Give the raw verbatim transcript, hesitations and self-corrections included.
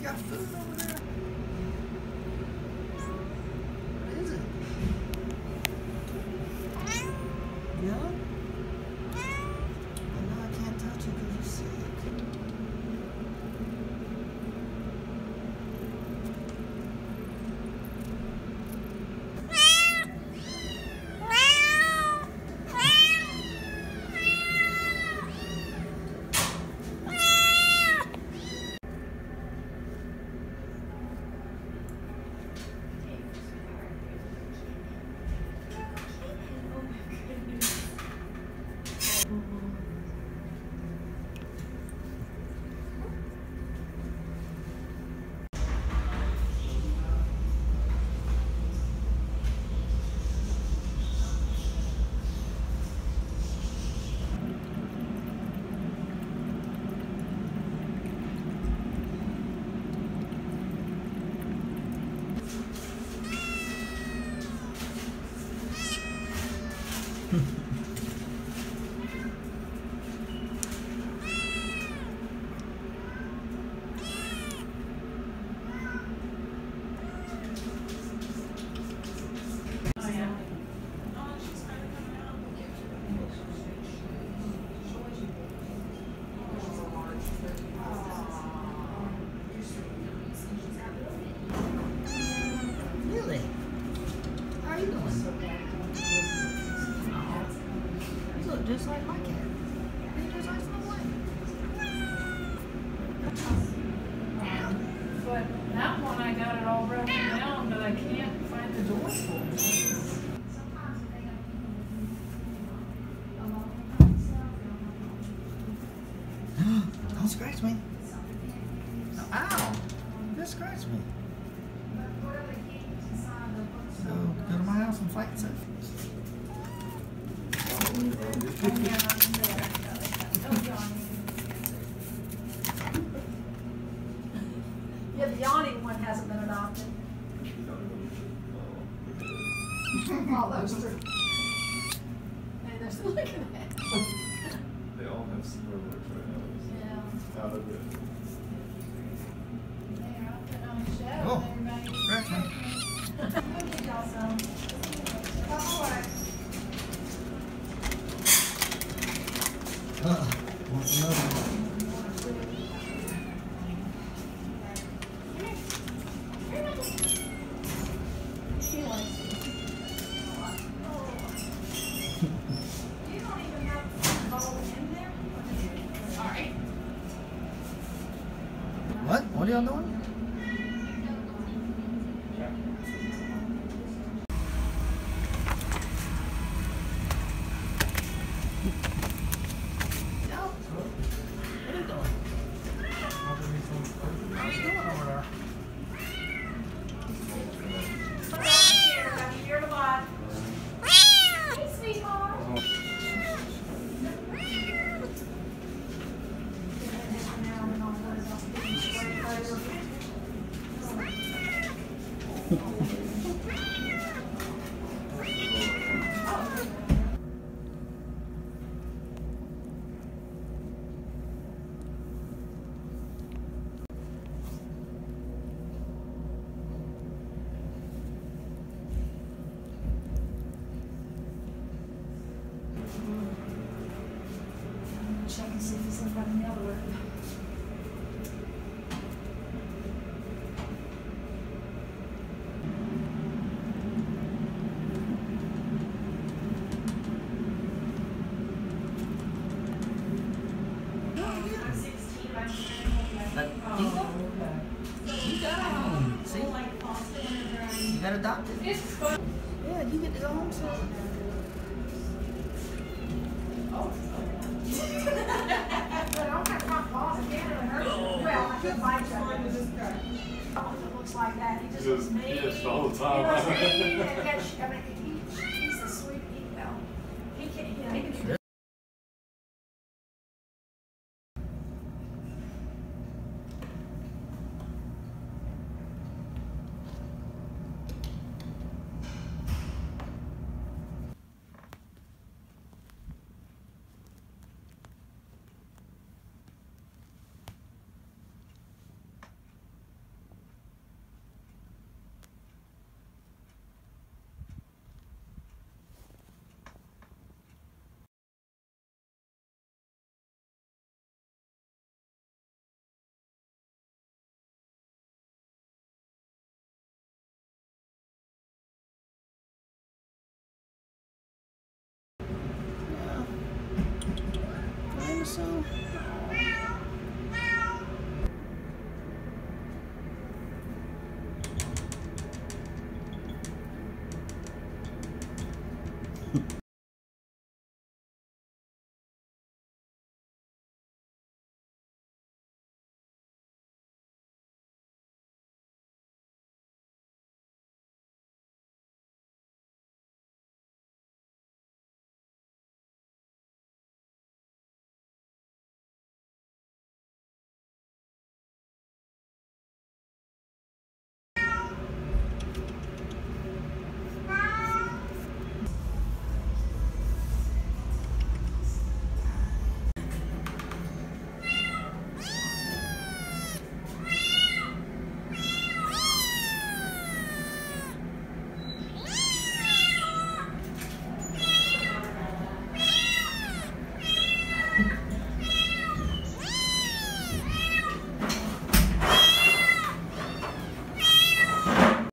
you got food over there? What is it? Yeah? I know I can't touch you because you're sick. Really? How are you doing? You look just like my cat. You just like Snow White. But that one I got it all broken down, but I can't find the door for it. Don't scratch me. Ow! You just scratched me. Go, go to my house and fight it. Yeah, the yawning one hasn't been adopted. All those three. Hey, they're still looking at it. They all have similar looks right now. Yeah. Out of it. They're out there on the show. Oh, Everybody. scratch me. I'll give y'all some. All right. Uh, want another one? She likes it. You don't even have a bowl in there? All right. What? What are y'all doing? Check and see if there's anybody in the other room. But you got, you got a home. See? You got adopted. It's fun. Yeah, you get to go home soon. Well, I could find something. It looks like that. He just Just me. pissed all the time. You know what I mean? And catch- I mean,